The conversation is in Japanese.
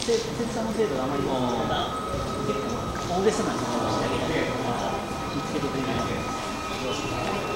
産の精度があまりまだ結構大げさなものを仕上げたりとか見つけてくれるので。